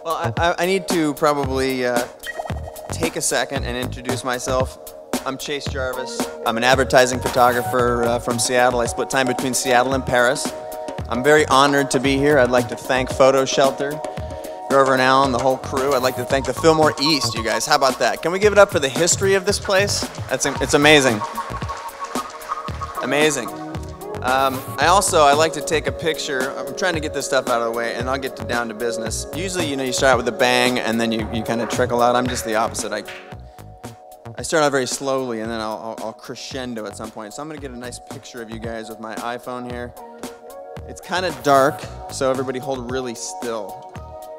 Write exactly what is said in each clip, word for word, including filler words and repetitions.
Well, I, I need to probably uh, take a second and introduce myself. I'm Chase Jarvis. I'm an advertising photographer uh, from Seattle. I split time between Seattle and Paris. I'm very honored to be here. I'd like to thank PhotoShelter, Grover and Allen, the whole crew. I'd like to thank the Fillmore East, you guys. How about that? Can we give it up for the history of this place? That's, it's amazing. Amazing. Um, I also, I like to take a picture. I'm trying to get this stuff out of the way, and I'll get to down to business. Usually, you know, you start out with a bang, and then you, you kind of trickle out. I'm just the opposite. I, I start out very slowly, and then I'll, I'll, I'll crescendo at some point. So I'm going to get a nice picture of you guys with my iPhone here. It's kind of dark, so everybody hold really still.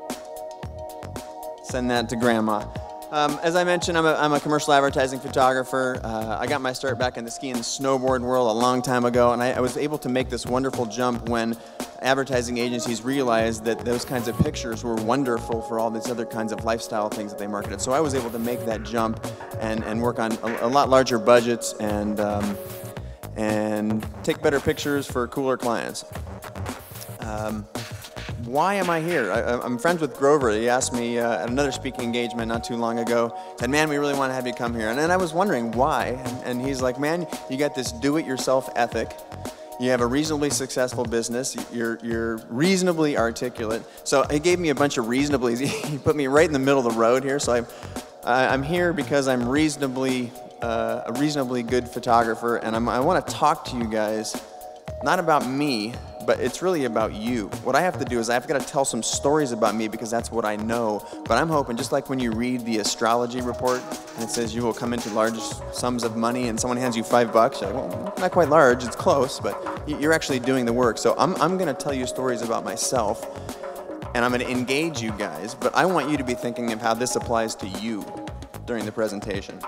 Send that to Grandma. Um, as I mentioned, I'm a, I'm a commercial advertising photographer. Uh, I got my start back in the ski and snowboard world a long time ago, and I, I was able to make this wonderful jump when advertising agencies realized that those kinds of pictures were wonderful for all these other kinds of lifestyle things that they marketed. So I was able to make that jump and, and work on a, a lot larger budgets and, um, and take better pictures for cooler clients. Um, Why am I here? I, I'm friends with Grover. He asked me uh, at another speaking engagement not too long ago, said, man, we really want to have you come here. And then I was wondering why. And, and he's like, man, you got this do-it-yourself ethic. You have a reasonably successful business. You're, you're reasonably articulate. So he gave me a bunch of reasonablys. He put me right in the middle of the road here. So I'm, I'm here because I'm reasonably, uh, a reasonably good photographer. And I'm, I want to talk to you guys, not about me, but it's really about you. What I have to do is I've got to tell some stories about me because that's what I know. But I'm hoping, just like when you read the astrology report and it says you will come into large sums of money and someone hands you five bucks, you're like, well, not quite large, it's close, but you're actually doing the work. So I'm, I'm going to tell you stories about myself, and I'm going to engage you guys, but I want you to be thinking of how this applies to you during the presentation.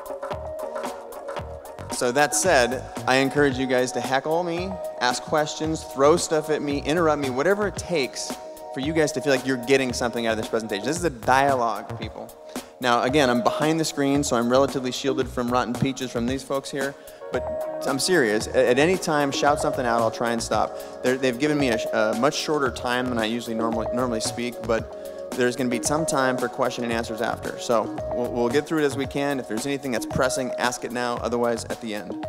So that said, I encourage you guys to heckle me, ask questions, throw stuff at me, interrupt me, whatever it takes for you guys to feel like you're getting something out of this presentation. This is a dialogue, people. Now, again, I'm behind the screen, so I'm relatively shielded from rotten peaches from these folks here, but I'm serious. At any time, shout something out, I'll try and stop. They're, they've given me a, a much shorter time than I usually normally, normally speak, but there's going to be some time for question and answers after. So we'll, we'll get through it as we can. If there's anything that's pressing, ask it now. Otherwise, at the end.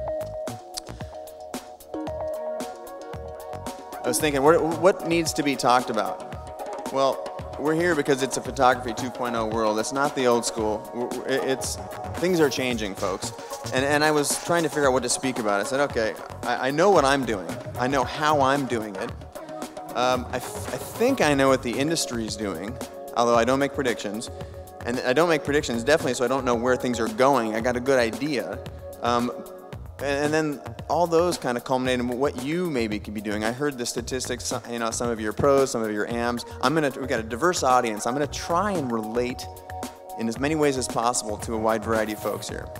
I was thinking, what, what needs to be talked about? Well, we're here because it's a photography two point oh world. It's not the old school. It's, things are changing, folks. And, and I was trying to figure out what to speak about. I said, okay, I, I know what I'm doing. I know how I'm doing it. Um, I, f I think I know what the industry is doing, although I don't make predictions. And I don't make predictions, definitely, so I don't know where things are going. I got a good idea. Um, and, and then all those kind of culminate in what you maybe could be doing. I heard the statistics, you know, some of your pros, some of your A Ms. I'm gonna, we've got a diverse audience. I'm gonna try and relate in as many ways as possible to a wide variety of folks here.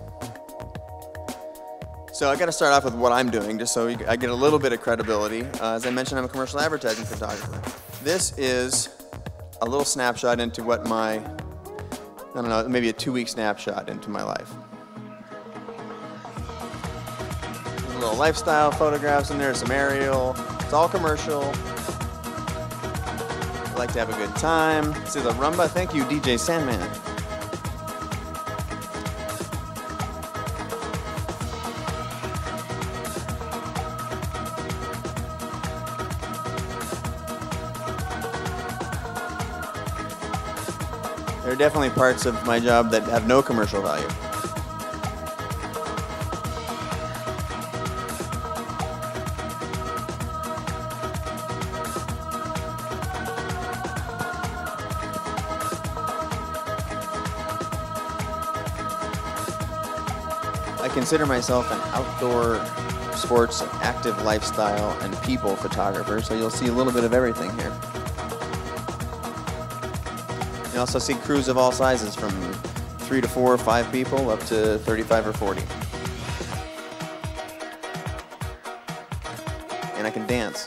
So I got to start off with what I'm doing, just so I get a little bit of credibility. Uh, as I mentioned, I'm a commercial advertising photographer. This is a little snapshot into what my, I don't know, maybe a two-week snapshot into my life. There's a little lifestyle photographs in there, some aerial. It's all commercial. I like to have a good time. This is a rumba. Thank you, D J Sandman. There are definitely parts of my job that have no commercial value. I consider myself an outdoor sports, active lifestyle, and people photographer, so you'll see a little bit of everything here. You also see crews of all sizes, from three to four or five people up to thirty-five or forty. And I can dance.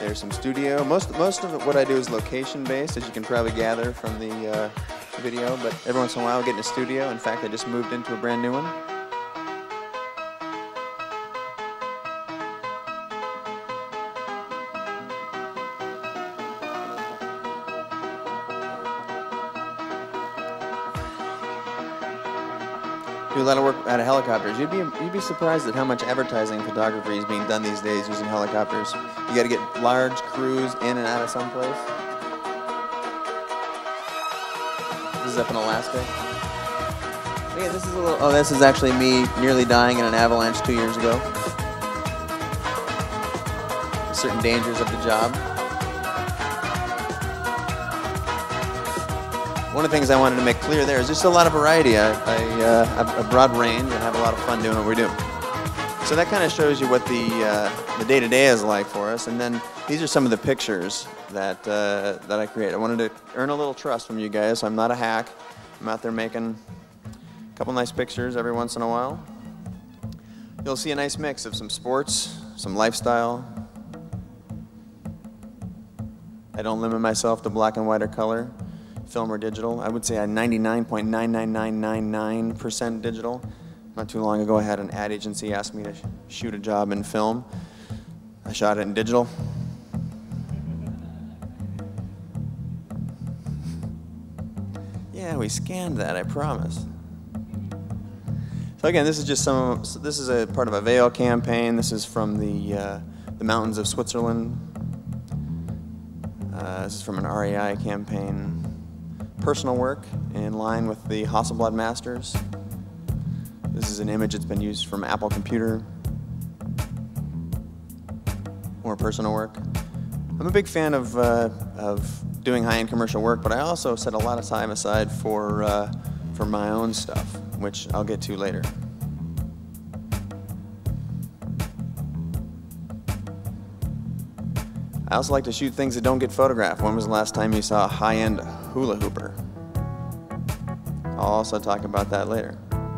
There's some studio. Most, most of it, what I do is location-based, as you can probably gather from the uh, video, but every once in a while I get in a studio. In fact, I just moved into a brand new one. Do a lot of work out of helicopters. You'd be you'd be surprised at how much advertising photography is being done these days using helicopters. You got to get large crews in and out of someplace. This is up in Alaska. Yeah, this is a little. Oh, this is actually me nearly dying in an avalanche two years ago. Certain dangers of the job. One of the things I wanted to make clear there is just a lot of variety. I, I uh, have a broad range and have a lot of fun doing what we do. So that kind of shows you what the uh, the day-to-day is like for us. And then these are some of the pictures that uh, that I create. I wanted to earn a little trust from you guys. So I'm not a hack. I'm out there making a couple nice pictures every once in a while. You'll see a nice mix of some sports, some lifestyle. I don't limit myself to black and white or color. Film or digital. I would say I'm ninety-nine point nine nine nine nine nine percent digital. Not too long ago I had an ad agency ask me to sh shoot a job in film. I shot it in digital. Yeah, we scanned that, I promise. So again, this is just some, so this is a part of a Veil campaign. This is from the, uh, the mountains of Switzerland. Uh, this is from an R E I campaign. Personal work in line with the Hasselblad Masters. This is an image that's been used from Apple Computer. More personal work. I'm a big fan of, uh, of doing high-end commercial work, but I also set a lot of time aside for, uh, for my own stuff, which I'll get to later. I also like to shoot things that don't get photographed. When was the last time you saw a high-end hula hooper? I'll also talk about that later.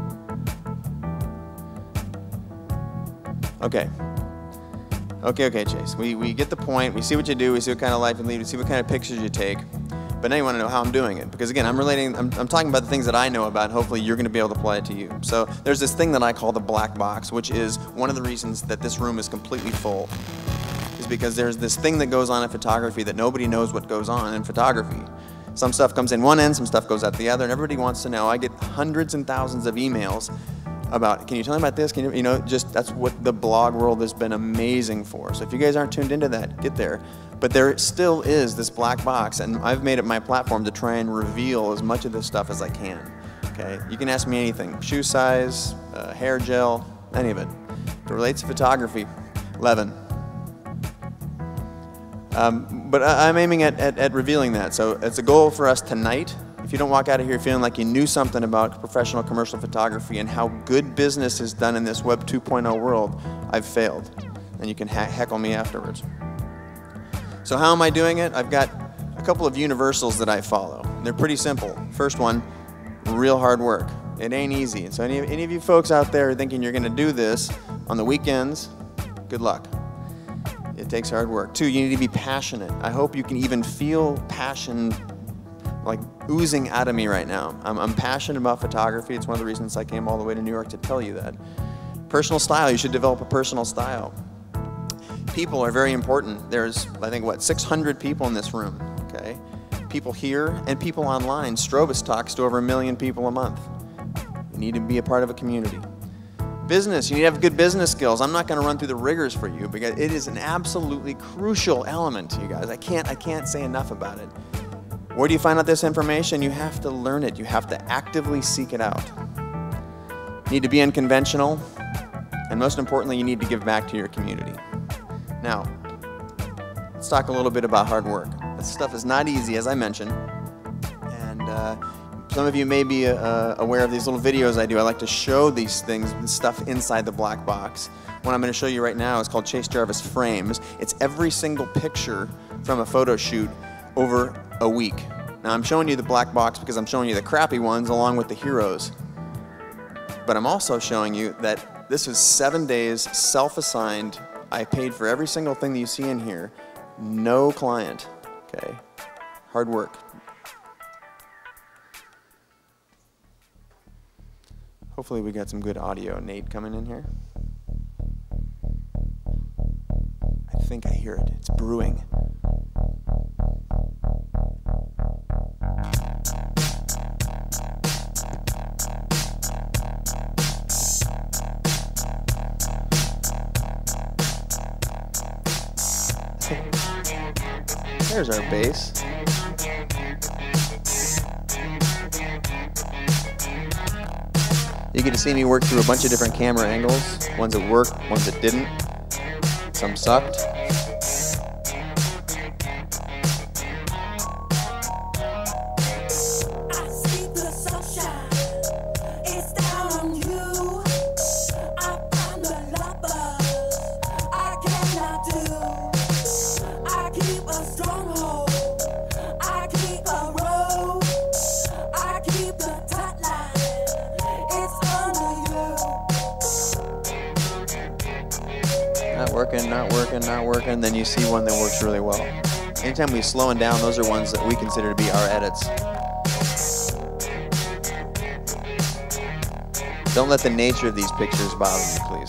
Okay. Okay, okay, Chase. We, we get the point. We see what you do. We see what kind of life you lead. We see what kind of pictures you take. But now you want to know how I'm doing it. Because again, I'm relating, I'm, I'm talking about the things that I know about. Hopefully you're going to be able to apply it to you. So there's this thing that I call the black box, which is one of the reasons that this room is completely full. Because there's this thing that goes on in photography that nobody knows what goes on in photography. Some stuff comes in one end, some stuff goes out the other, and everybody wants to know. I get hundreds and thousands of emails about, can you tell me about this? Can you, you know, just that's what the blog world has been amazing for. So if you guys aren't tuned into that, get there. But there still is this black box, and I've made it my platform to try and reveal as much of this stuff as I can. Okay, you can ask me anything: shoe size, uh, hair gel, any of it. If it relates to photography, eleven. Um, but I, I'm aiming at, at, at revealing that. So it's a goal for us tonight. If you don't walk out of here feeling like you knew something about professional commercial photography and how good business is done in this Web two point oh world, I've failed. And you can ha heckle me afterwards. So how am I doing it? I've got a couple of universals that I follow. They're pretty simple. First one, real hard work. It ain't easy. And so any, any of you folks out there thinking you're going to do this on the weekends, good luck. It takes hard work. Two, you need to be passionate. I hope you can even feel passion like oozing out of me right now. I'm, I'm passionate about photography. It's one of the reasons I came all the way to New York to tell you that. Personal style, you should develop a personal style. People are very important. There's, I think, what, six hundred people in this room, okay? People here and people online. Strobus talks to over a million people a month. You need to be a part of a community. Business, you need to have good business skills. I'm not going to run through the rigors for you because it is an absolutely crucial element to you guys. I can't, I can't say enough about it. Where do you find out this information? You have to learn it. You have to actively seek it out. You need to be unconventional, and most importantly, you need to give back to your community. Now, let's talk a little bit about hard work. This stuff is not easy, as I mentioned, and uh, some of you may be uh, aware of these little videos I do. I like to show these things, this stuff inside the black box. What I'm going to show you right now is called Chase Jarvis Frames. It's every single picture from a photo shoot over a week. Now I'm showing you the black box because I'm showing you the crappy ones along with the heroes. But I'm also showing you that this is seven days self-assigned. I paid for every single thing that you see in here. No client. Okay. Hard work. Hopefully we got some good audio. Nate coming in here. I think I hear it. It's brewing. There's our base. You get to see me work through a bunch of different camera angles. Ones that worked, ones that didn't. Some sucked. Not working, not working, then you see one that works really well. Anytime we slowing down, those are ones that we consider to be our edits. Don't let the nature of these pictures bother you, please.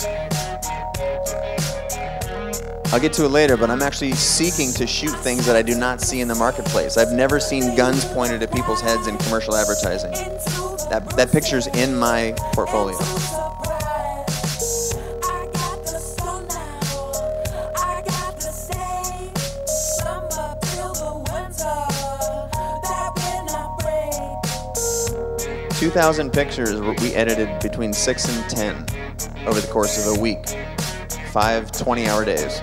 I'll get to it later, but I'm actually seeking to shoot things that I do not see in the marketplace. I've never seen guns pointed at people's heads in commercial advertising. That, that picture's in my portfolio. two thousand pictures we edited between six and ten over the course of a week. Five twenty-hour days.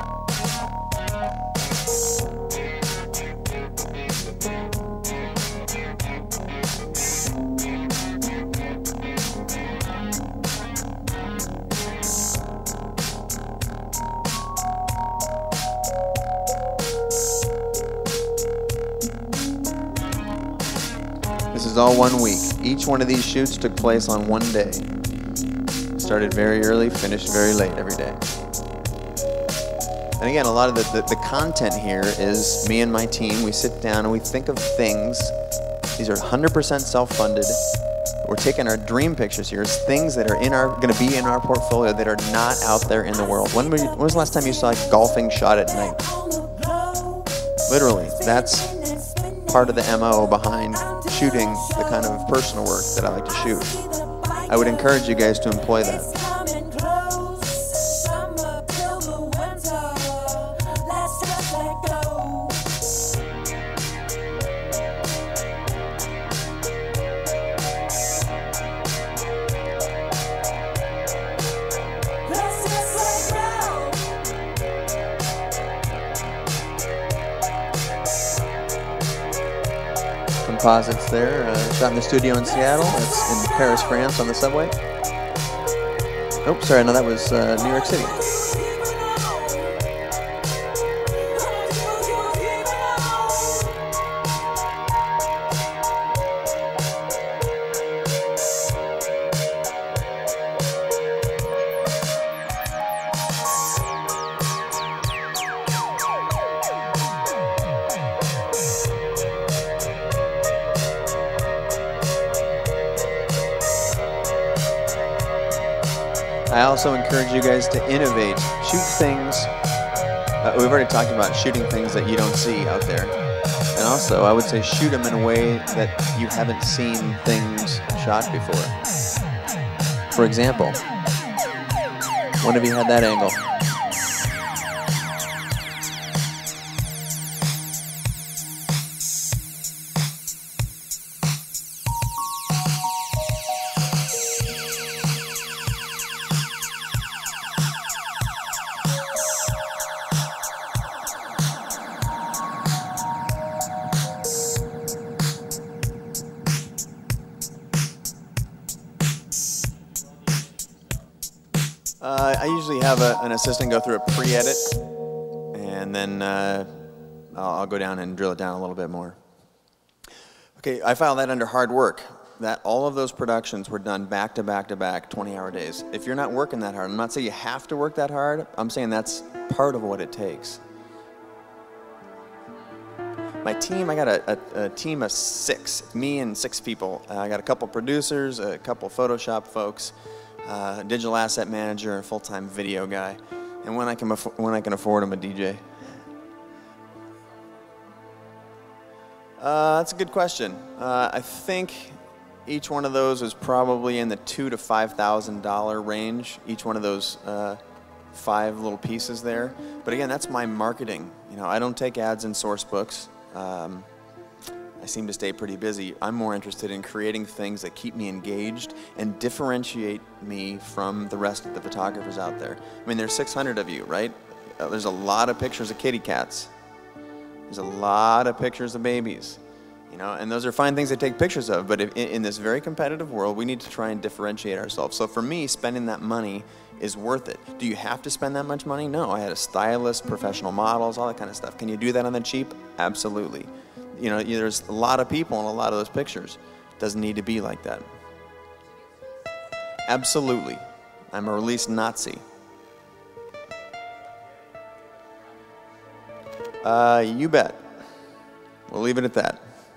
This is all one week. Each one of these shoots took place on one day. Started very early, finished very late every day. And again, a lot of the, the, the content here is me and my team. We sit down and we think of things. These are one hundred percent self-funded. We're taking our dream pictures here. It's things that are in our, going to be in our portfolio that are not out there in the world. When, were you, when was the last time you saw a golfing shot at night? Literally, that's part of the M O behind shooting the kind of personal work that I like to shoot. I would encourage you guys to employ that. Composites there, uh, shot in the studio in Seattle. That's in Paris, France, on the subway. Oh, sorry, no, that was uh, New York City. I also encourage you guys to innovate. Shoot things. Uh, we've already talked about shooting things that you don't see out there. And also, I would say shoot them in a way that you haven't seen things shot before. For example, when have you had that angle? Uh, I usually have a, an assistant go through a pre-edit, and then uh, I'll, I'll go down and drill it down a little bit more. Okay, I file that under hard work. That all of those productions were done back to back to back, twenty-hour days. If you're not working that hard, I'm not saying you have to work that hard. I'm saying that's part of what it takes. My team, I got a, a, a team of six, me and six people. Uh, I got a couple producers, a couple Photoshop folks, uh, a digital asset manager, and a full-time video guy. And when I can, when I can afford, I'm a D J. Uh, that's a good question. Uh, I think each one of those was probably in the two to five thousand dollar range. Each one of those uh, five little pieces there. But again, that's my marketing. You know, I don't take ads in source books. Um, I seem to stay pretty busy. I'm more interested in creating things that keep me engaged and differentiate me from the rest of the photographers out there. I mean, there's six hundred of you, right? Uh, there's a lot of pictures of kitty cats. There's a lot of pictures of babies. You know, and those are fine things to take pictures of, but if, in, in this very competitive world, we need to try and differentiate ourselves. So for me, spending that money is worth it. Do you have to spend that much money? No, I had a stylist, professional models, all that kind of stuff. Can you do that on the cheap? Absolutely. You know, there's a lot of people in a lot of those pictures. It doesn't need to be like that. Absolutely. I'm a released Nazi. Uh, you bet. We'll leave it at that.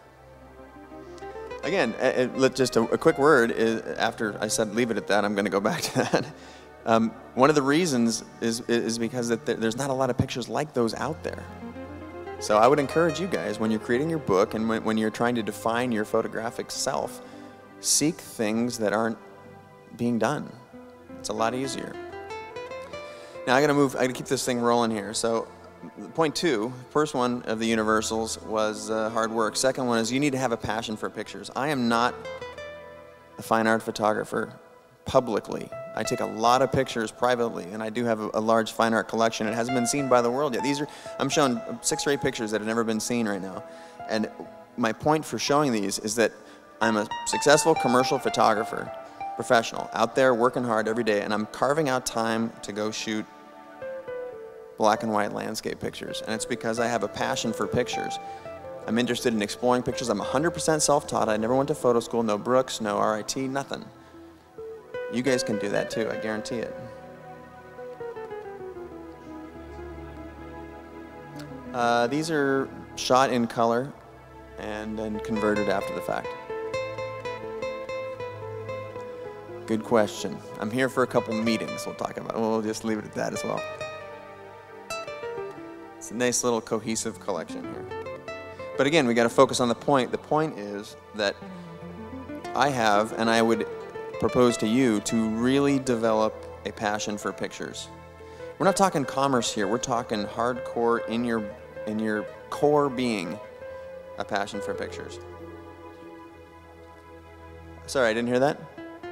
Again, uh, uh, just a, a quick word. Is, after I said leave it at that, I'm going to go back to that. Um, one of the reasons is, is because that there's not a lot of pictures like those out there. So I would encourage you guys, when you're creating your book and when, when you're trying to define your photographic self, seek things that aren't being done. It's a lot easier. Now I got to move. I got to keep this thing rolling here. So point two, first one of the universals was uh, hard work. Second one is you need to have a passion for pictures. I am not a fine art photographer publicly. I take a lot of pictures privately, and I do have a, a large fine art collection. It hasn't been seen by the world yet. These are, I'm showing six or eight pictures that have never been seen right now. And my point for showing these is that I'm a successful commercial photographer, professional, out there working hard every day, and I'm carving out time to go shoot black and white landscape pictures. And it's because I have a passion for pictures. I'm interested in exploring pictures. I'm one hundred percent self-taught. I never went to photo school, no Brooks, no R I T, nothing. You guys can do that too, I guarantee it. Uh, these are shot in color and then converted after the fact. Good question. I'm here for a couple meetings we'll talk about. We'll just leave it at that as well. It's a nice little cohesive collection here. But again, we got to focus on the point. The point is that I have, and I would propose to you, to really develop a passion for pictures. We're not talking commerce here. We're talking hardcore, in your, in your core being, a passion for pictures. Sorry, I didn't hear that.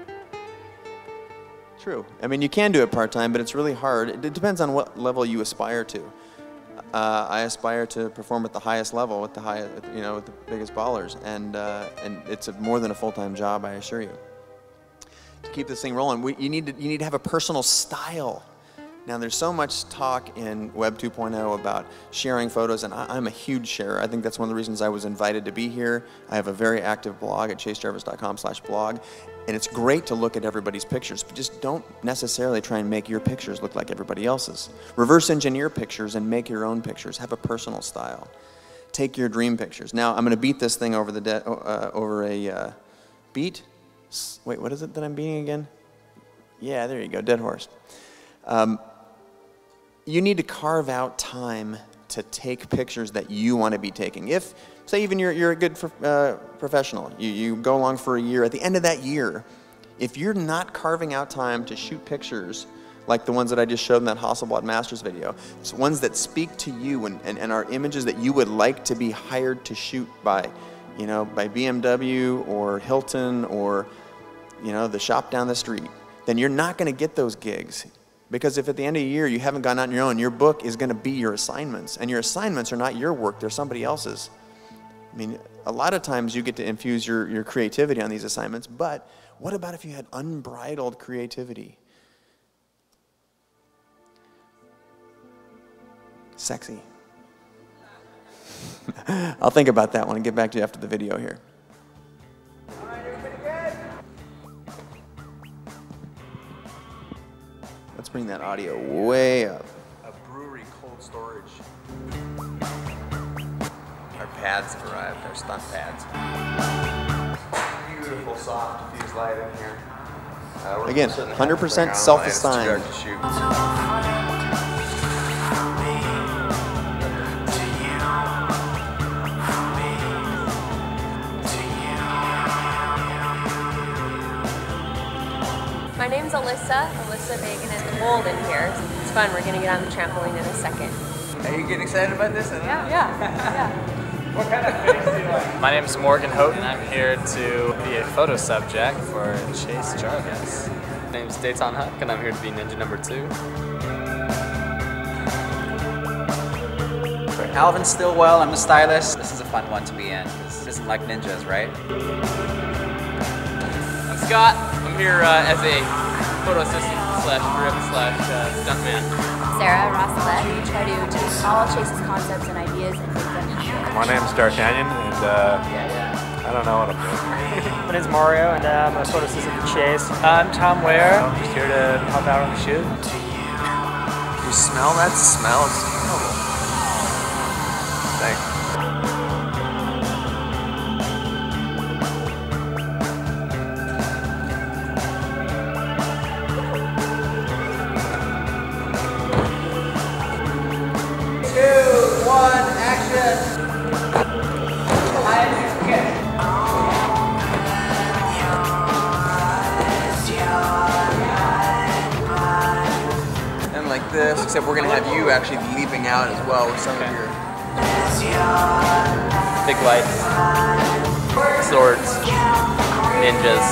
True. I mean, you can do it part-time, but it's really hard. It depends on what level you aspire to. Uh, I aspire to perform at the highest level, with the highest, you know, with the biggest ballers, and uh, and it's a, more than a full-time job, I assure you. To keep this thing rolling, we, you need to you need to have a personal style. Now, there's so much talk in Web two point oh about sharing photos, and I, I'm a huge sharer. I think that's one of the reasons I was invited to be here. I have a very active blog at chase jarvis dot com slash blog, and it's great to look at everybody's pictures, but just don't necessarily try and make your pictures look like everybody else's. Reverse engineer pictures and make your own pictures. Have a personal style. Take your dream pictures. Now, I'm going to beat this thing over the de uh, over a uh, beat. Wait, what is it that I'm beating again? Yeah, there you go, dead horse. Um, you need to carve out time to take pictures that you want to be taking. If, say, even you're, you're a good uh, professional, you, you go along for a year, at the end of that year, if you're not carving out time to shoot pictures like the ones that I just showed in that Hasselblad Masters video, it's ones that speak to you and, and, and are images that you would like to be hired to shoot by, you know, by B M W or Hilton or, you know, the shop down the street, then you're not going to get those gigs. Because if at the end of the year you haven't gone out on your own, your book is going to be your assignments. And your assignments are not your work, they're somebody else's. I mean, a lot of times you get to infuse your, your creativity on these assignments, but what about if you had unbridled creativity? Sexy. I'll think about that one and get back to you after the video here. All right, everybody good? Let's bring that audio way up. A brewery cold storage. Our pads have arrived, our stunt pads. Beautiful soft diffuse light in here. Uh, Again, one hundred percent self-assigned. My name's Alyssa, Alyssa Megan and Mold in here. It's fun, we're gonna get on the trampoline in a second. Are you getting excited about this? Yeah, yeah, yeah. What kind of face do you like? My name is Morgan Houghton. I'm here to be a photo subject for Chase Jarvis. My name is Dayton Huck, and I'm here to be ninja number two. Alvin Stillwell, I'm the stylist. This is a fun one to be in. This isn't like ninjas, right? I'm Scott. I'm here uh, as a photo assistant slash grip slash uh, stuntman. Sarah, Rossalette. We try to take all Chase's concepts and ideas and make them happen. My name's D'Artagnan, and uh, I don't know what I'm doing. My name's Mario, and uh, I'm a photo assistant for Chase. I'm Tom Ware. I'm just here to help out on the shoot. You smell that smell? It's terrible. Thanks. Two, one, action. And like this, except we're gonna have you actually leaping out as well with some okay. of your big lights, swords, ninjas.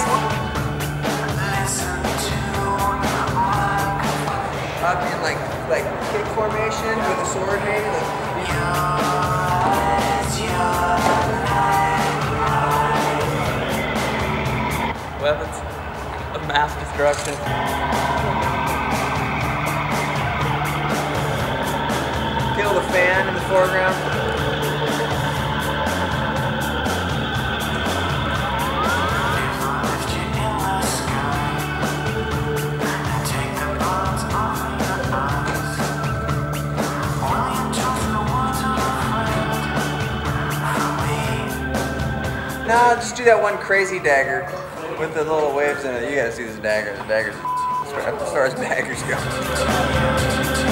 Up in like like kick formation with a sword maybe. Like, Weapons of mass destruction. Kill the fan in the foreground. No, just do that one crazy dagger with the little waves in it. You gotta see this dagger. The daggers, as far as daggers go.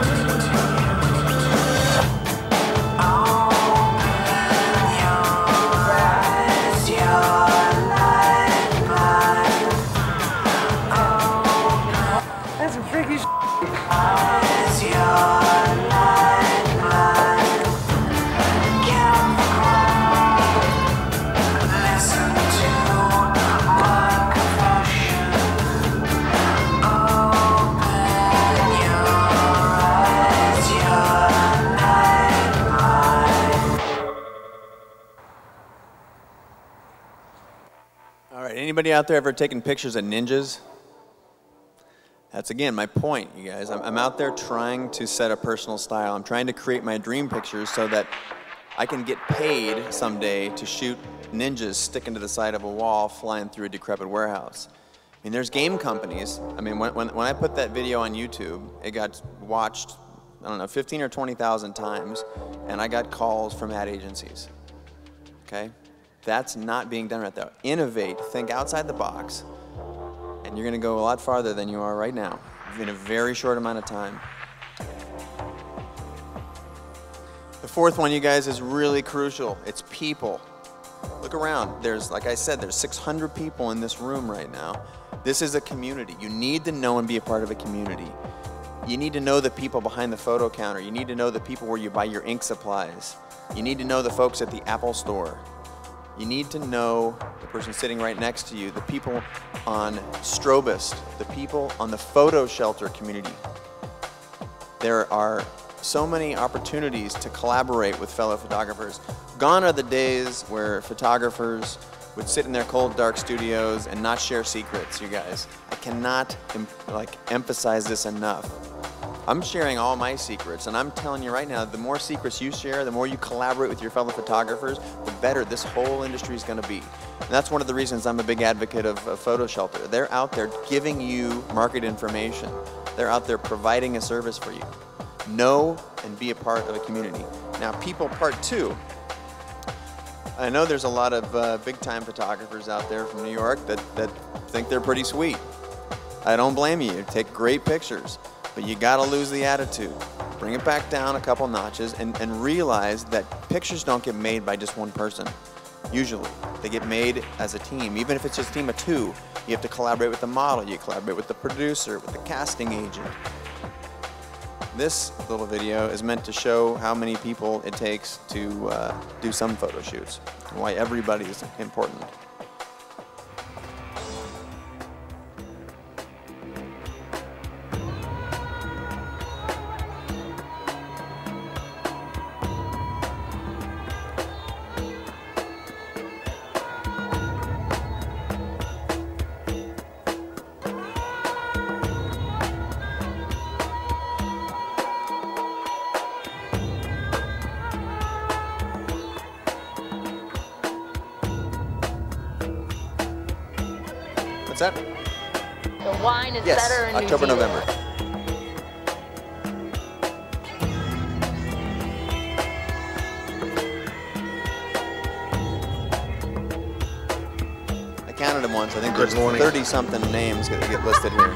That's some freaky sh**. All right, anybody out there ever taken pictures of ninjas? That's again my point, you guys. I'm, I'm out there trying to set a personal style. I'm trying to create my dream pictures so that I can get paid someday to shoot ninjas sticking to the side of a wall flying through a decrepit warehouse. I mean, there's game companies. I mean, when, when, when I put that video on YouTube, it got watched, I don't know, fifteen or twenty thousand times, and I got calls from ad agencies, okay? That's not being done right there. Innovate, think outside the box, and you're gonna go a lot farther than you are right now in a very short amount of time. The fourth one, you guys, is really crucial. It's people. Look around. There's, like I said, there's six hundred people in this room right now. This is a community. You need to know and be a part of a community. You need to know the people behind the photo counter. You need to know the people where you buy your ink supplies. You need to know the folks at the Apple store. You need to know the person sitting right next to you, the people on Strobist, the people on the PhotoShelter community. There are so many opportunities to collaborate with fellow photographers. Gone are the days where photographers would sit in their cold, dark studios and not share secrets, you guys. I cannot like emphasize this enough. I'm sharing all my secrets, and I'm telling you right now, the more secrets you share, the more you collaborate with your fellow photographers, the better this whole industry is going to be. And that's one of the reasons I'm a big advocate of, of PhotoShelter. They're out there giving you market information. They're out there providing a service for you. Know and be a part of a community. Now, people part two. I know there's a lot of uh, big-time photographers out there from New York that, that think they're pretty sweet. I don't blame you. You take great pictures, but you gotta lose the attitude. Bring it back down a couple notches and, and realize that pictures don't get made by just one person. Usually, they get made as a team. Even if it's just a team of two, you have to collaborate with the model, you collaborate with the producer, with the casting agent. This little video is meant to show how many people it takes to uh, do some photo shoots, and why everybody is important. What's that? The wine is yes, better in October, New November. I counted them once. I think there's thirty something names that get listed here.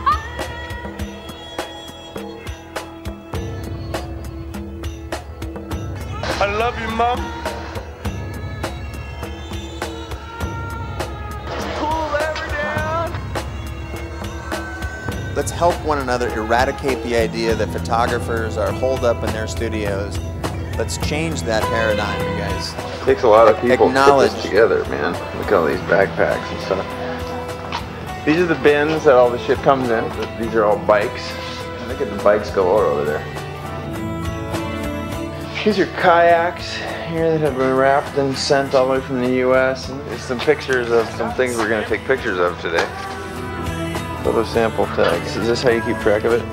I love you, Mom. Let's help one another eradicate the idea that photographers are holed up in their studios. Let's change that paradigm, you guys. It takes a lot of people to put this Acknowledge. together, man. Look at all these backpacks and stuff. These are the bins that all the shit comes in. These are all bikes. Look at the bikes go out over there. These are kayaks here that have been wrapped and sent all the way from the U S And there's some pictures of some things we're going to take pictures of today. Photo sample tags. Is this how you keep track of it?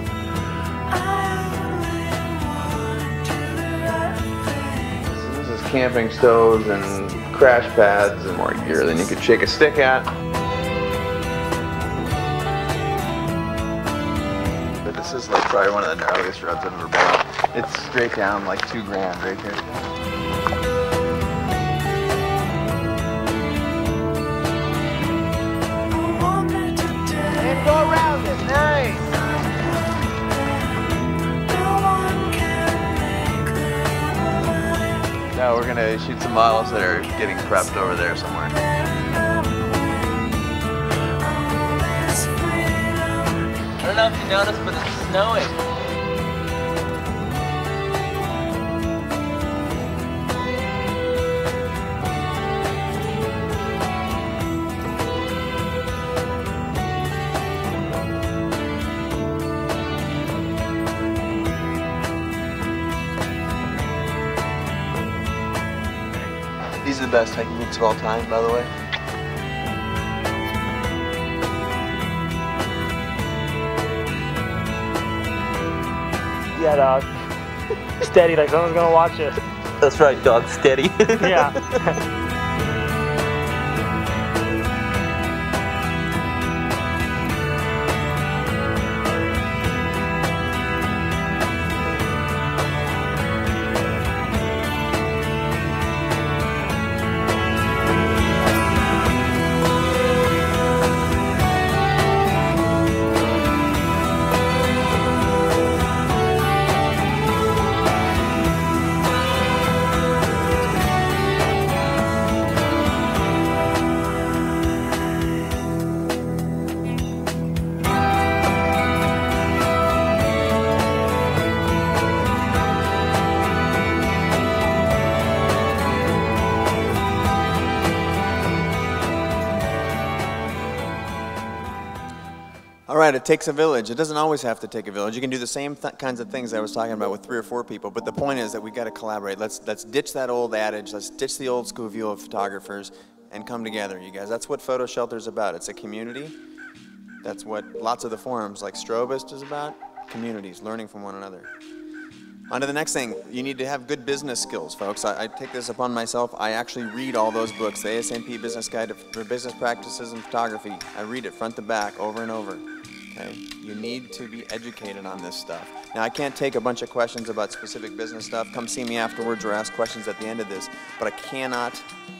So this is camping stoves and crash pads and more gear than you could shake a stick at. But this is like probably one of the gnarliest roads I've ever been on. It's straight down like two grand right here. Go around it, nice. Now we're gonna shoot some models that are getting prepped over there somewhere. I don't know if you noticed, but it's snowing. These are the best techniques of all time, by the way. Yeah, dog. Steady, like someone's gonna watch it. That's right, dog. Steady. Yeah. All right, it takes a village. It doesn't always have to take a village. You can do the same th kinds of things I was talking about with three or four people, but the point is that we got to collaborate. Let's, let's ditch that old adage. Let's ditch the old school view of photographers and come together, you guys. That's what PhotoShelter is about. It's a community. That's what lots of the forums like Strobist is about. Communities, learning from one another. On to the next thing. You need to have good business skills, folks. I, I take this upon myself. I actually read all those books. The A S M P Business Guide for Business Practices in Photography. I read it front to back over and over. Okay? You need to be educated on this stuff. Now, I can't take a bunch of questions about specific business stuff. Come see me afterwards or ask questions at the end of this. But I cannot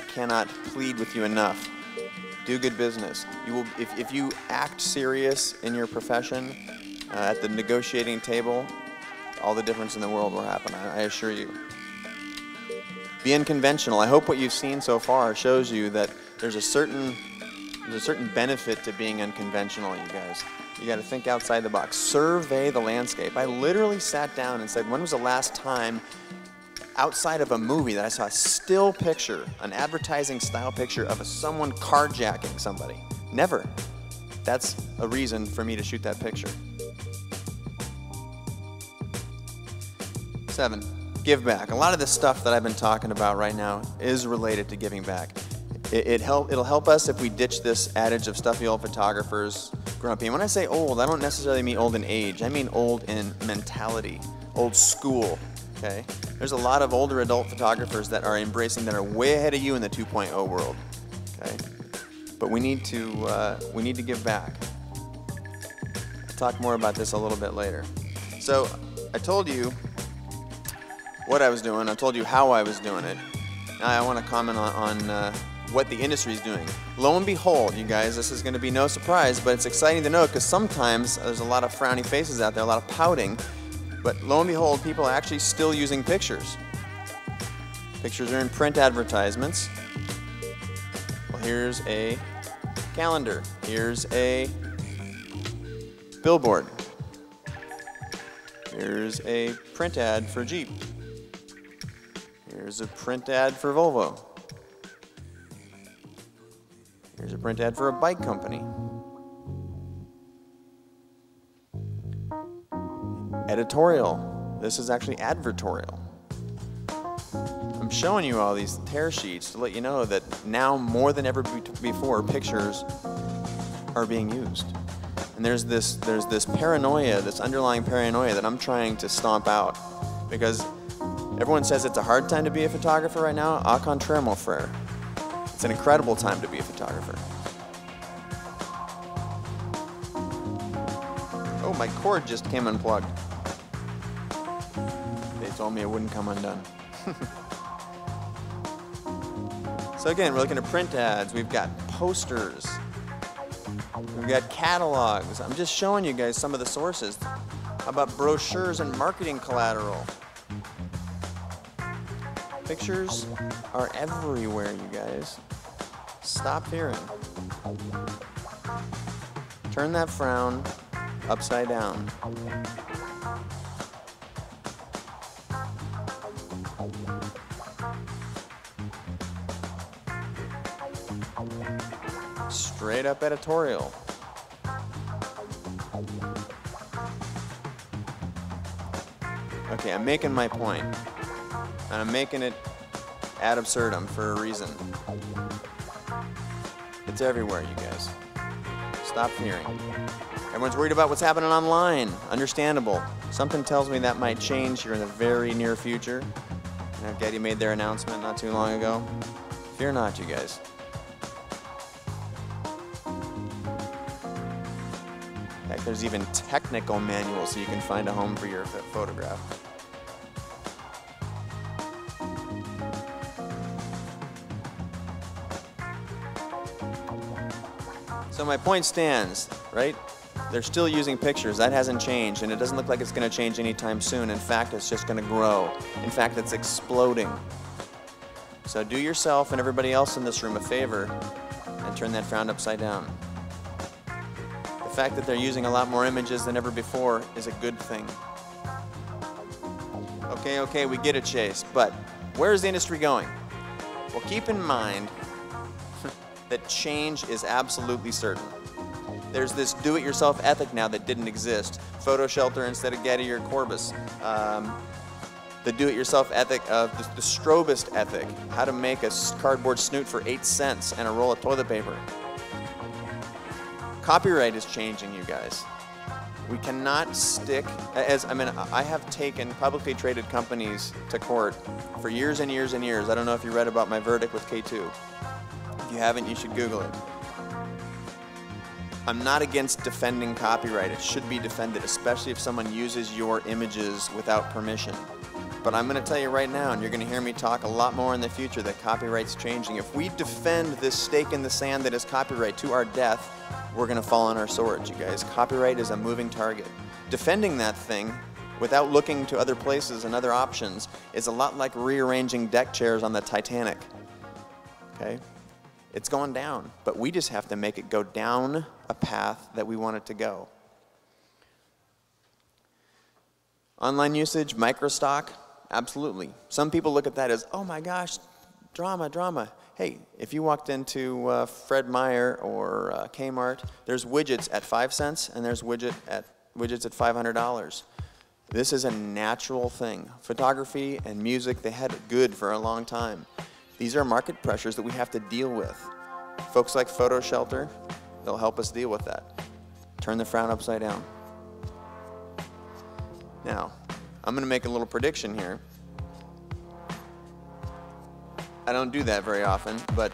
cannot plead with you enough. Do good business. You will, if, if you act serious in your profession, uh, at the negotiating table, all the difference in the world will happen, I, I assure you. Be unconventional. I hope what you've seen so far shows you that there's a certain, there's a certain benefit to being unconventional, you guys. You got to think outside the box. Survey the landscape. I literally sat down and said, when was the last time outside of a movie that I saw a still picture, an advertising style picture of a, someone carjacking somebody? Never. That's a reason for me to shoot that picture. Seven, give back. A lot of this stuff that I've been talking about right now is related to giving back. It, it help, it'll help us if we ditch this adage of stuffy old photographers, grumpy. And when I say old, I don't necessarily mean old in age. I mean old in mentality, old school, okay? There's a lot of older adult photographers that are embracing, that are way ahead of you in the two point oh world, okay? But we need to, uh, we need to give back. I'll talk more about this a little bit later. So I told you what I was doing. I told you how I was doing it. Now I want to comment on, on uh, what the industry is doing. Lo and behold, you guys, this is going to be no surprise, but it's exciting to know because sometimes there's a lot of frowny faces out there, a lot of pouting, but lo and behold, people are actually still using pictures. Pictures are in print advertisements. Well, here's a calendar. Here's a billboard. Here's a print ad for Jeep. Here's a print ad for Volvo. Here's a print ad for a bike company. Editorial. This is actually advertorial. I'm showing you all these tear sheets to let you know that now more than ever before, pictures are being used. And there's this, there's this paranoia, this underlying paranoia that I'm trying to stomp out. Because everyone says it's a hard time to be a photographer right now. Au contraire, mon frère. It's an incredible time to be a photographer. Oh, my cord just came unplugged. They told me it wouldn't come undone. So again, we're looking at print ads. We've got posters. We've got catalogs. I'm just showing you guys some of the sources. How about brochures and marketing collateral? Pictures are everywhere, you guys. Stop fearing. Turn that frown upside down. Straight up editorial. Okay, I'm making my point. And I'm making it ad absurdum for a reason. It's everywhere, you guys. Stop fearing. Everyone's worried about what's happening online. Understandable. Something tells me that might change here in the very near future. You know, Getty made their announcement not too long ago. Fear not, you guys. In fact, there's even technical manuals so you can find a home for your photograph. So my point stands, right? They're still using pictures. That hasn't changed, and it doesn't look like it's going to change anytime soon. In fact, it's just going to grow. In fact, it's exploding. So do yourself and everybody else in this room a favor and turn that frown upside down. The fact that they're using a lot more images than ever before is a good thing. Okay, okay, we get it, Chase, but where is the industry going? Well, keep in mind that change is absolutely certain. There's this do-it-yourself ethic now that didn't exist. PhotoShelter instead of Getty or Corbis. Um, the do-it-yourself ethic of the, the strobist ethic. How to make a cardboard snoot for eight cents and a roll of toilet paper. Copyright is changing, you guys. We cannot stick, as I mean, I have taken publicly traded companies to court for years and years and years. I don't know if you read about my verdict with K two. If you haven't, you should Google it. I'm not against defending copyright. It should be defended, especially if someone uses your images without permission. But I'm going to tell you right now, and you're going to hear me talk a lot more in the future, that copyright's changing. If we defend this stake in the sand that is copyright to our death, we're going to fall on our swords, you guys. Copyright is a moving target. Defending that thing without looking to other places and other options is a lot like rearranging deck chairs on the Titanic. Okay? It's going down, but we just have to make it go down a path that we want it to go. Online usage, microstock, absolutely. Some people look at that as, oh my gosh, drama, drama. Hey, if you walked into uh, Fred Meyer or uh, Kmart, there's widgets at five cents and there's widget at, widgets at five hundred dollars. This is a natural thing. Photography and music, they had it good for a long time. These are market pressures that we have to deal with. Folks like PhotoShelter, they'll help us deal with that. Turn the frown upside down. Now, I'm going to make a little prediction here. I don't do that very often, but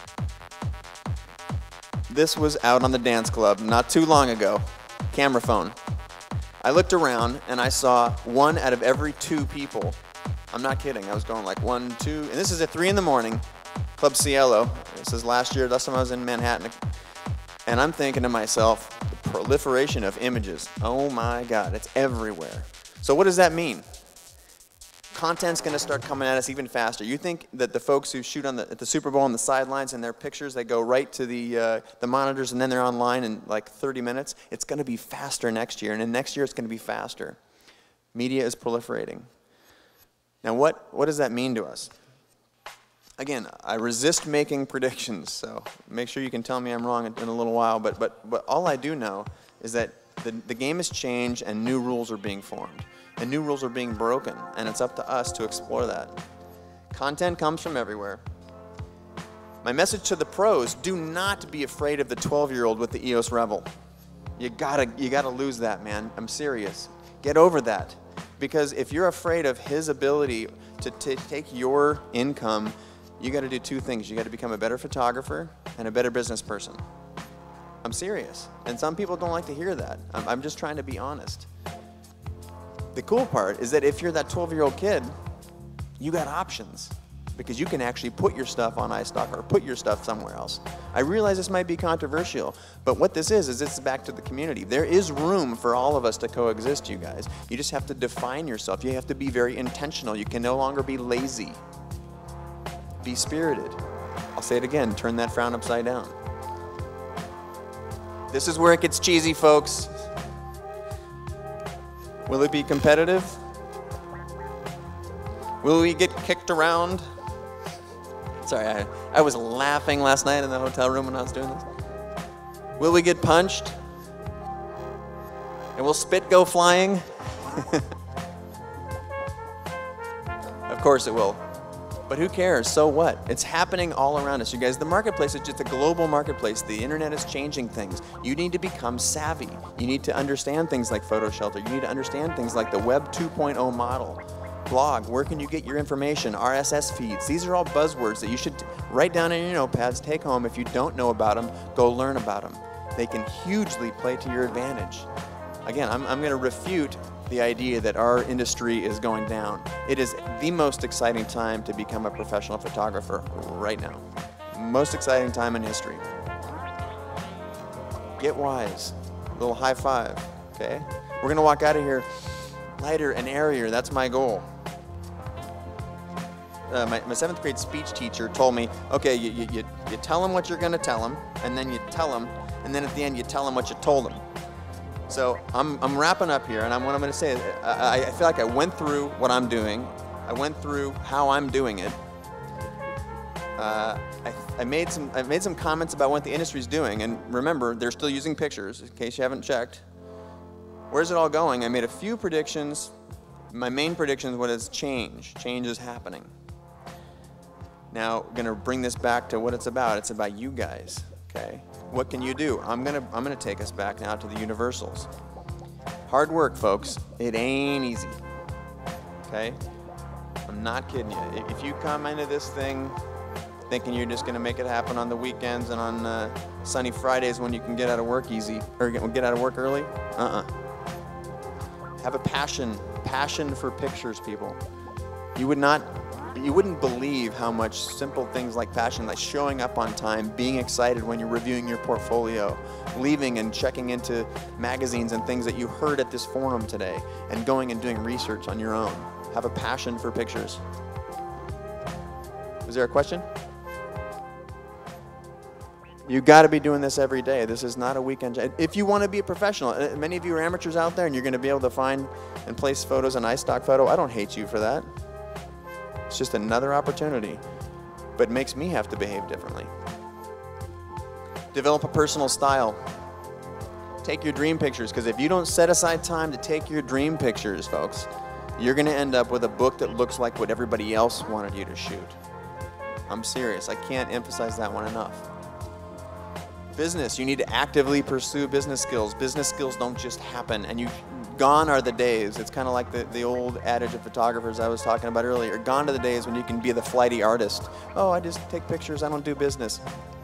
this was out on the dance club not too long ago. Camera phone. I looked around and I saw one out of every two people. I'm not kidding. I was going like one, two, and this is at three in the morning. Club Cielo. This is last year. Last time I was in Manhattan. And I'm thinking to myself, the proliferation of images. Oh my God, it's everywhere. So what does that mean? Content's going to start coming at us even faster. You think that the folks who shoot on the, at the Super Bowl on the sidelines and their pictures, they go right to the, uh, the monitors and then they're online in like thirty minutes? It's going to be faster next year, and then next year it's going to be faster. Media is proliferating. Now what, what does that mean to us? Again, I resist making predictions, so make sure you can tell me I'm wrong in, in a little while, but, but, but all I do know is that the, the game has changed and new rules are being formed. And new rules are being broken, and it's up to us to explore that. Content comes from everywhere. My message to the pros, do not be afraid of the twelve-year-old with the E O S Rebel. You gotta, you gotta lose that, man. I'm serious. Get over that. Because if you're afraid of his ability to t take your income, you gotta do two things. You gotta become a better photographer and a better business person. I'm serious. And some people don't like to hear that. I'm, I'm just trying to be honest. The cool part is that if you're that twelve-year-old kid, you got options because you can actually put your stuff on iStock or put your stuff somewhere else. I realize this might be controversial, but what this is, is it's back to the community. There is room for all of us to coexist, you guys. You just have to define yourself. You have to be very intentional. You can no longer be lazy. Be spirited. I'll say it again, turn that frown upside down. This is where it gets cheesy, folks. Will it be competitive? Will we get kicked around? Sorry, I, I was laughing last night in the hotel room when I was doing this. Will we get punched? And will spit go flying? Of course it will. But who cares? So what? It's happening all around us, you guys. The marketplace is just a global marketplace. The internet is changing things. You need to become savvy. You need to understand things like PhotoShelter. You need to understand things like the Web two point oh model. Blog, where can you get your information? R S S feeds. These are all buzzwords that you should write down in your notepads, take home. If you don't know about them, go learn about them. They can hugely play to your advantage. Again, I'm, I'm going to refute the idea that our industry is going down. It is the most exciting time to become a professional photographer right now. Most exciting time in history. Get wise. A little high five, okay? We're gonna walk out of here lighter and airier. That's my goal. Uh, my, my seventh grade speech teacher told me, okay, you, you, you, you tell them what you're gonna tell them, and then you tell them, and then at the end you tell them what you told them. So I'm, I'm wrapping up here, and I'm, what I'm going to say is I, I feel like I went through what I'm doing. I went through how I'm doing it. Uh, I, I, made some, I made some comments about what the industry's doing, and remember, they're still using pictures, in case you haven't checked. Where's it all going? I made a few predictions. My main prediction is what is change. Change is happening. Now, I'm going to bring this back to what it's about. It's about you guys, okay? What can you do? I'm gonna I'm gonna take us back now to the universals. Hard work, folks. It ain't easy. Okay? I'm not kidding you. If you come into this thing thinking you're just gonna make it happen on the weekends and on uh, sunny Fridays when you can get out of work easy or get, get out of work early, uh-uh. Have a passion, passion for pictures, people. You would not, you wouldn't believe how much simple things like passion, like showing up on time, being excited when you're reviewing your portfolio, leaving and checking into magazines and things that you heard at this forum today, and going and doing research on your own. Have a passion for pictures. Is there a question? You got to be doing this every day. This is not a weekend job. If you want to be a professional, many of you are amateurs out there and you're going to be able to find and place photos in iStock Photo. I don't hate you for that. It's just another opportunity, but it makes me have to behave differently. Develop a personal style. Take your dream pictures, because if you don't set aside time to take your dream pictures, folks, you're going to end up with a book that looks like what everybody else wanted you to shoot. I'm serious. I can't emphasize that one enough. Business, you need to actively pursue business skills. Business skills don't just happen, and you, gone are the days. It's kind of like the, the old adage of photographers I was talking about earlier. Gone are the days when you can be the flighty artist. Oh, I just take pictures, I don't do business.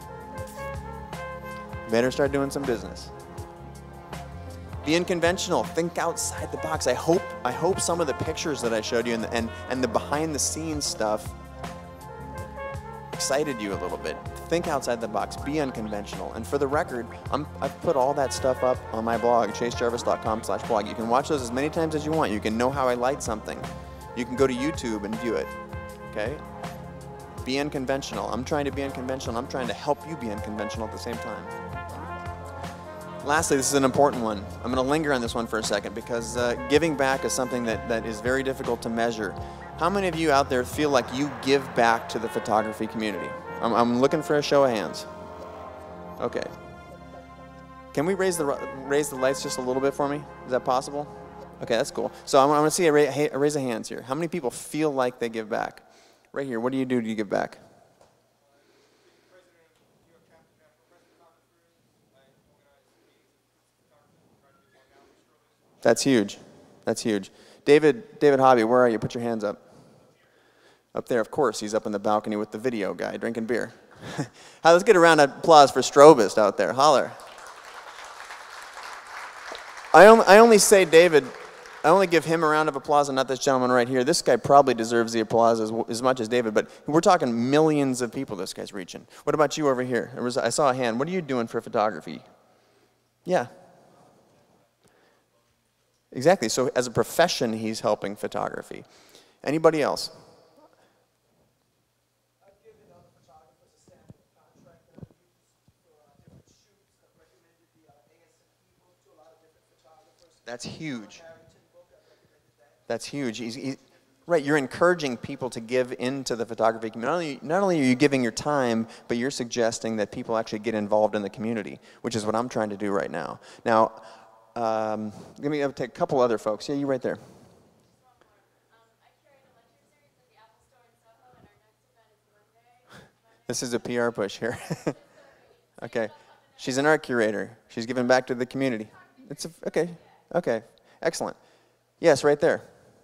Better start doing some business. Be unconventional. Think outside the box. I hope, I hope some of the pictures that I showed you and the, and, and the behind the scenes stuff excited you a little bit. Think outside the box. Be unconventional. And for the record, I'm, I've put all that stuff up on my blog, chase jarvis dot com slash blog. You can watch those as many times as you want. You can know how I light something. You can go to YouTube and view it. Okay? Be unconventional. I'm trying to be unconventional. I'm trying to help you be unconventional at the same time. Lastly, this is an important one. I'm going to linger on this one for a second because uh, giving back is something that, that is very difficult to measure. How many of you out there feel like you give back to the photography community? I'm, I'm looking for a show of hands. Okay. Can we raise the, raise the lights just a little bit for me? Is that possible? Okay, that's cool. So I'm, I'm going to see a, ra a raise of hands here. How many people feel like they give back? Right here, what do you do to give back? That's huge. That's huge. David, David Hobby, where are you? Put your hands up. Up there, of course. He's up in the balcony with the video guy drinking beer. Right, let's get a round of applause for Strobist out there. Holler. I, on, I only say David, I only give him a round of applause and not this gentleman right here. This guy probably deserves the applause as, as much as David, but we're talking millions of people this guy's reaching. What about you over here? There was, I saw a hand. What are you doing for photography? Yeah. Exactly. So as a profession, he's helping photography. Anybody else? I've given other photographers a sample contract that I use for uh, different shoots. I've recommended the uh, A S M P book to a lot of different photographers. That's huge. Book, I've recommended that. That's huge. He's, he's, right, you're encouraging people to give into the photography community. Not only, not only are you giving your time, but you're suggesting that people actually get involved in the community, which is what I'm trying to do right now. Now, Um, let me take a couple other folks. Yeah, you right there. This is a P R push here. Okay. She's an art curator. She's giving back to the community. It's a, okay. Okay. Excellent. Yes, right there.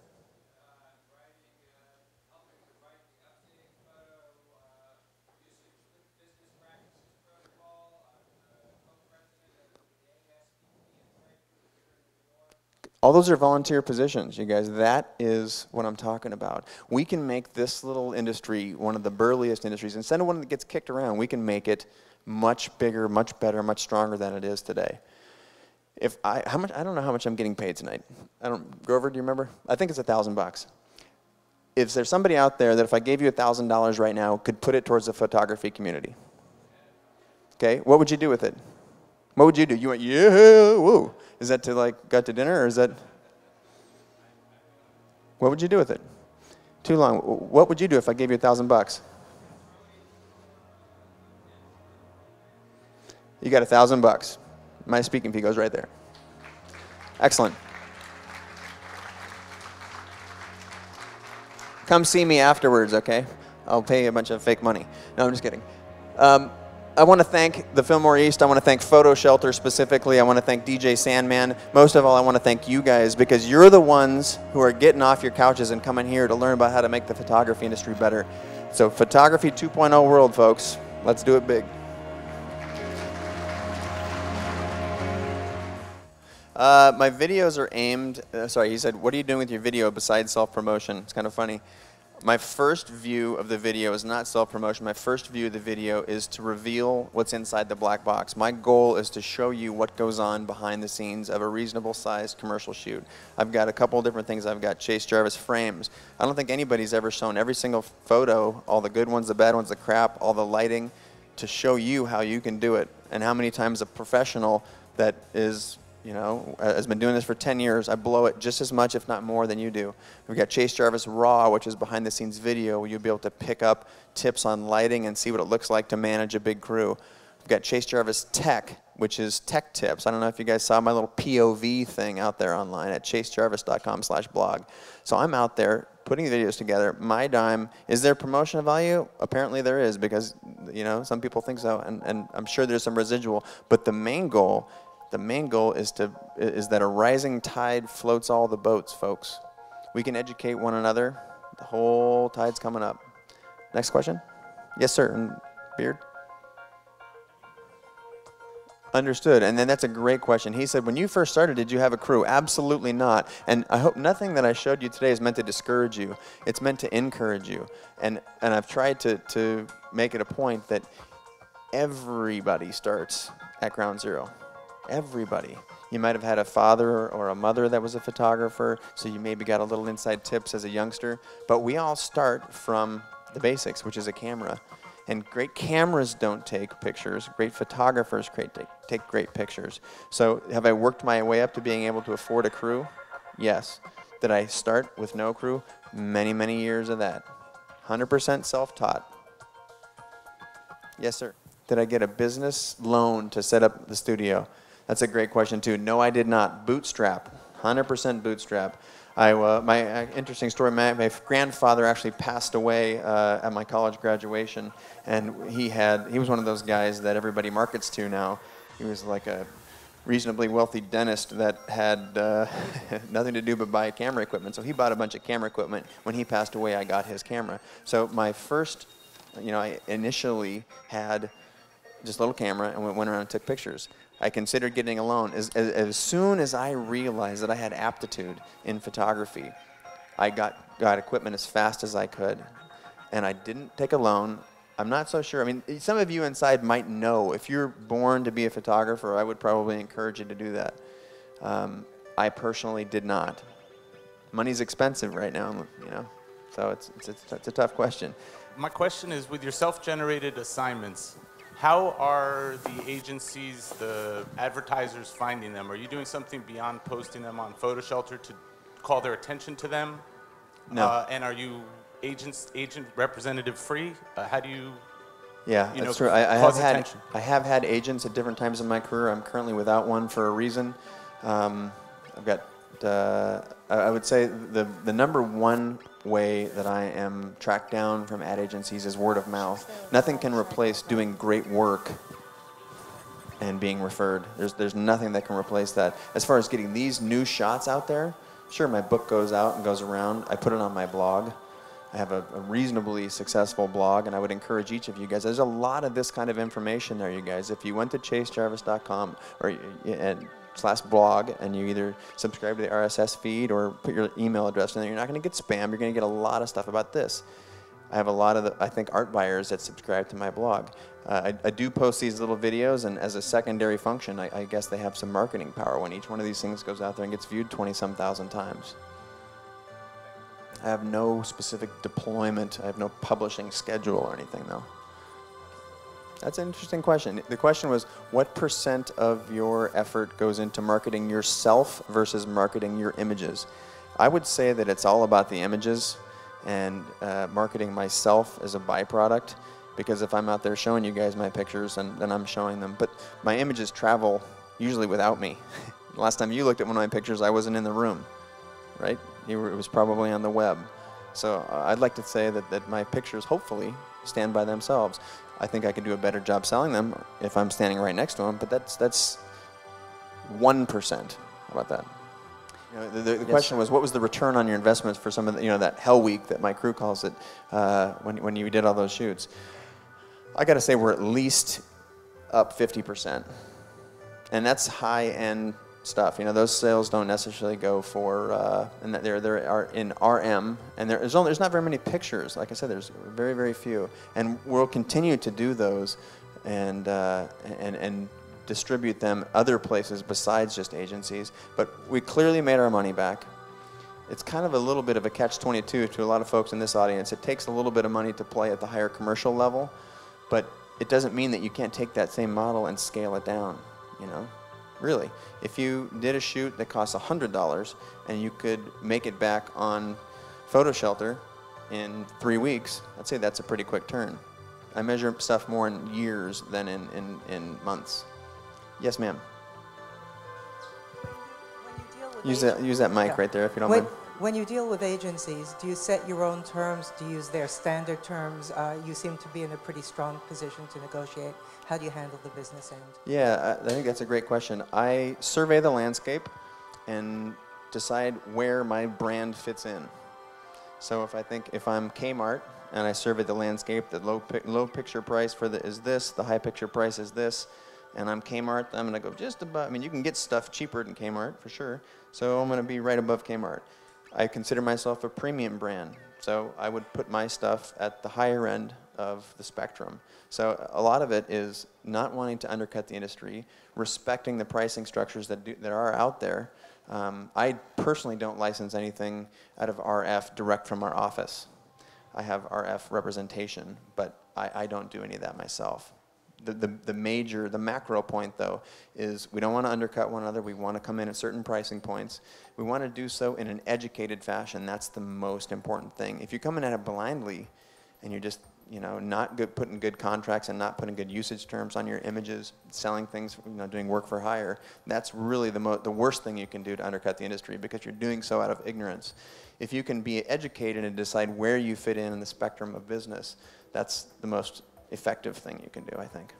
All those are volunteer positions, you guys. That is what I'm talking about. We can make this little industry one of the burliest industries. Instead of one that gets kicked around, we can make it much bigger, much better, much stronger than it is today. If I, how much, I don't know how much I'm getting paid tonight. I don't, Grover, do you remember? I think it's a thousand bucks. If there's somebody out there that if I gave you a thousand dollars right now could put it towards the photography community, okay, what would you do with it? What would you do? You went, yeah, whoa. Is that to like, go to dinner, or is that, what would you do with it? Too long. What would you do if I gave you a thousand bucks? You got a thousand bucks. My speaking fee goes right there. Excellent. Come see me afterwards, okay? I'll pay you a bunch of fake money. No, I'm just kidding. Um, I want to thank the Fillmore East. I want to thank PhotoShelter specifically. I want to thank D J Sandman. Most of all, I want to thank you guys because you're the ones who are getting off your couches and coming here to learn about how to make the photography industry better. So photography two point oh world, folks. Let's do it big. Uh, my videos are aimed, uh, sorry, he said, what are you doing with your video besides self-promotion? It's kind of funny. My first view of the video is not self-promotion. My first view of the video is to reveal what's inside the black box. My goal is to show you what goes on behind the scenes of a reasonable sized commercial shoot. I've got a couple of different things. I've got Chase Jarvis frames. I don't think anybody's ever shown every single photo, all the good ones, the bad ones, the crap, all the lighting, to show you how you can do it and how many times a professional that is, you know, has been doing this for ten years, I blow it just as much, if not more, than you do. We've got Chase Jarvis Raw, which is behind the scenes video, where you'll be able to pick up tips on lighting and see what it looks like to manage a big crew. We've got Chase Jarvis Tech, which is tech tips. I don't know if you guys saw my little P O V thing out there online at chase jarvis dot com slash blog. So I'm out there putting videos together. My dime, is there promotional value? Apparently there is, because, you know, some people think so, and, and I'm sure there's some residual. But the main goal The main goal is to is that a rising tide floats all the boats, folks. We can educate one another. The whole tide's coming up. Next question? Yes, sir. And Beard? Understood. And then that's a great question. He said, when you first started, did you have a crew? Absolutely not. And I hope nothing that I showed you today is meant to discourage you. It's meant to encourage you. And and I've tried to to make it a point that everybody starts at ground zero. Everybody. You might have had a father or a mother that was a photographer, so you maybe got a little inside tips as a youngster. But we all start from the basics, which is a camera. And great cameras don't take pictures. Great photographers create, take, take great pictures. So have I worked my way up to being able to afford a crew? Yes. Did I start with no crew? Many, many years of that. one hundred percent self-taught. Yes, sir. Did I get a business loan to set up the studio? That's a great question, too. No, I did not. Bootstrap. one hundred percent bootstrap. I, uh, my uh, interesting story, my, my grandfather actually passed away uh, at my college graduation, and he had, he was one of those guys that everybody markets to now. He was like a reasonably wealthy dentist that had uh, nothing to do but buy camera equipment. So he bought a bunch of camera equipment. When he passed away, I got his camera. So my first, you know, I initially had just a little camera and went around and took pictures. I considered getting a loan. As, as, as soon as I realized that I had aptitude in photography, I got, got equipment as fast as I could. And I didn't take a loan. I'm not so sure. I mean, some of you inside might know. If you're born to be a photographer, I would probably encourage you to do that. Um, I personally did not. Money's expensive right now, you know, so it's, it's, it's, it's a tough question. My question is, with your self-generated assignments, how are the agencies, the advertisers finding them? Are you doing something beyond posting them on PhotoShelter to call their attention to them? No. Uh, and are you agents, agent representative free? Uh, how do you, yeah, you know, that's true. I, I, cause have had, attention? I have had agents at different times in my career. I'm currently without one for a reason. Um, I've got, uh, I would say the, the number one way that I am tracked down from ad agencies is word of mouth. Nothing can replace doing great work and being referred. There's, there's nothing that can replace that. As far as getting these new shots out there, sure, my book goes out and goes around. I put it on my blog. I have a, a reasonably successful blog, and I would encourage each of you guys. There's a lot of this kind of information there, you guys. If you went to chase jarvis dot com or and slash blog, and you either subscribe to the R S S feed or put your email address in there, you're not going to get spam. You're going to get a lot of stuff about this. I have a lot of, the, I think, art buyers that subscribe to my blog. Uh, I, I do post these little videos, and as a secondary function, I, I guess they have some marketing power when each one of these things goes out there and gets viewed twenty-some thousand times. I have no specific deployment. I have no publishing schedule or anything, though. That's an interesting question. The question was, what percent of your effort goes into marketing yourself versus marketing your images? I would say that it's all about the images, and uh, marketing myself as a byproduct, because if I'm out there showing you guys my pictures, and then I'm showing them. But my images travel usually without me. Last time you looked at one of my pictures, I wasn't in the room, right? You were, it was probably on the web. So uh, I'd like to say that, that my pictures hopefully stand by themselves. I think I could do a better job selling them if I'm standing right next to them, but that's that's one percent. How about that? You know, the the, the yes. question was, what was the return on your investments for some of the, you know, that hell week that my crew calls it, uh, when when you did all those shoots? I got to say we're at least up fifty percent, and that's high-end stuff. You know, those sales don't necessarily go for, uh, and that they're, they're are in R M, and there's only, there's not very many pictures. Like I said, there's very, very few. And we'll continue to do those and, uh, and, and distribute them other places besides just agencies. But we clearly made our money back. It's kind of a little bit of a catch twenty-two to a lot of folks in this audience. It takes a little bit of money to play at the higher commercial level, but it doesn't mean that you can't take that same model and scale it down, you know? Really, if you did a shoot that costs one hundred dollars and you could make it back on PhotoShelter in three weeks, I'd say that's a pretty quick turn. I measure stuff more in years than in, in, in months. Yes, ma'am. Use that, use that mic Yeah. right there if you don't when, mind. When you deal with agencies, do you set your own terms? Do you use their standard terms? Uh, you seem to be in a pretty strong position to negotiate. How do you handle the business end? Yeah, I, I think that's a great question. I survey the landscape and decide where my brand fits in. So if I think if I'm Kmart and I survey the landscape, the low pi low picture price for the is this, the high picture price is this, and I'm Kmart, I'm gonna go just above. I mean, you can get stuff cheaper than Kmart for sure. So I'm gonna be right above Kmart. I consider myself a premium brand, so I would put my stuff at the higher end of the spectrum. So a lot of it is not wanting to undercut the industry, respecting the pricing structures that, do, that are out there. Um, I personally don't license anything out of R F direct from our office. I have R F representation, but I, I don't do any of that myself. The, the, the major, the macro point, though, is we don't want to undercut one another. We want to come in at certain pricing points. We want to do so in an educated fashion. That's the most important thing. If you come in at it blindly and you're just, you know, not good, putting good contracts and not putting good usage terms on your images, selling things, you know, doing work for hire, that's really the, mo the worst thing you can do to undercut the industry because you're doing so out of ignorance. If you can be educated and decide where you fit in in the spectrum of business, that's the most effective thing you can do, I think.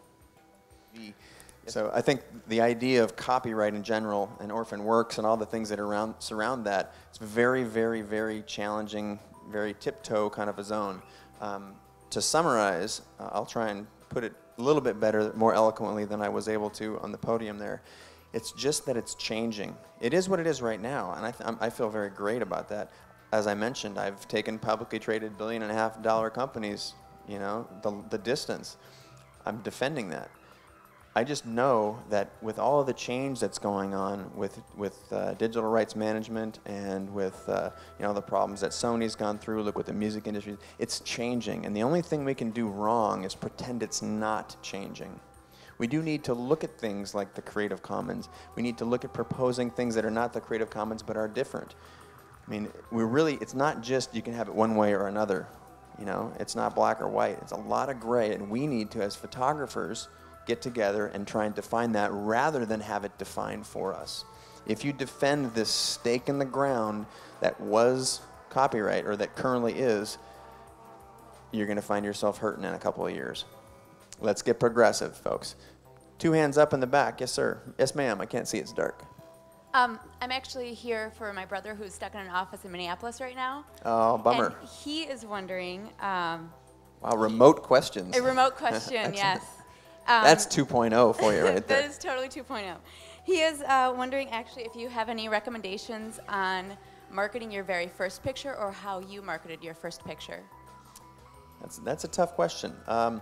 So I think the idea of copyright in general and orphan works and all the things that around, surround that, it's very, very, very challenging, very tiptoe kind of a zone. Um, to summarize, uh, I'll try and put it a little bit better, more eloquently than I was able to on the podium there. It's just that it's changing. It is what it is right now, and I, th I feel very great about that. As I mentioned, I've taken publicly traded billion and a half dollar companies, you know, the, the distance. I'm defending that. I just know that with all of the change that's going on with, with uh, digital rights management and with uh, you know, the problems that Sony's gone through, look with the music industry, it's changing. And the only thing we can do wrong is pretend it's not changing. We do need to look at things like the Creative Commons. We need to look at proposing things that are not the Creative Commons but are different. I mean, we're really, it's not just you can have it one way or another. You know, it's not black or white. It's a lot of gray, and we need to, as photographers, get together and try and define that rather than have it defined for us. If you defend this stake in the ground that was copyright or that currently is, you're going to find yourself hurting in a couple of years. Let's get progressive, folks. Two hands up in the back. Yes, sir. Yes, ma'am. I can't see. It's dark. Um, I'm actually here for my brother who's stuck in an office in Minneapolis right now. Oh, bummer. And he is wondering. Um, wow, remote questions. A remote question, yes. Um, That's two point oh for you right there. That is totally two point oh. He is uh, wondering actually if you have any recommendations on marketing your very first picture or how you marketed your first picture. That's, that's a tough question. Um,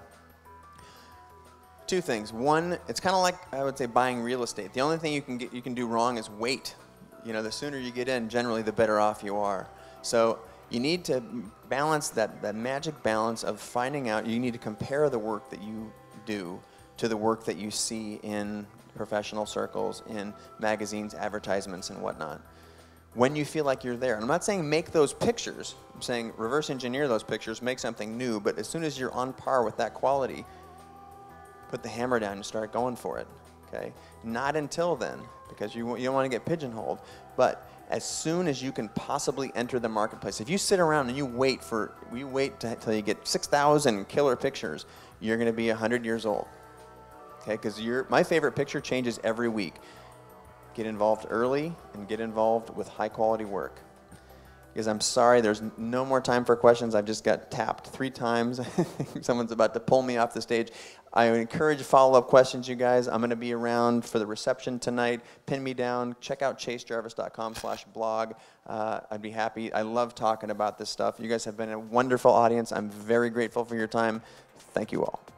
two things. One, it's kind of like, I would say, buying real estate. The only thing you can, get, you can do wrong is wait. You know, the sooner you get in, generally the better off you are. So you need to balance that, that magic balance of finding out, you need to compare the work that you do to the work that you see in professional circles, in magazines, advertisements, and whatnot. When you feel like you're there, and I'm not saying make those pictures, I'm saying reverse engineer those pictures, make something new, but as soon as you're on par with that quality, put the hammer down and start going for it, okay? Not until then, because you, you don't want to get pigeonholed, but as soon as you can possibly enter the marketplace. If you sit around and you wait for, you wait until you get six thousand killer pictures, you're going to be one hundred years old. Okay, because my favorite picture changes every week. Get involved early and get involved with high quality work. because I'm sorry, there's no more time for questions. I've just got tapped three times. Someone's about to pull me off the stage. I would encourage follow-up questions, you guys. I'm going to be around for the reception tonight. Pin me down. Check out chase jarvis dot com slash blog. Uh, I'd be happy. I love talking about this stuff. You guys have been a wonderful audience. I'm very grateful for your time. Thank you all.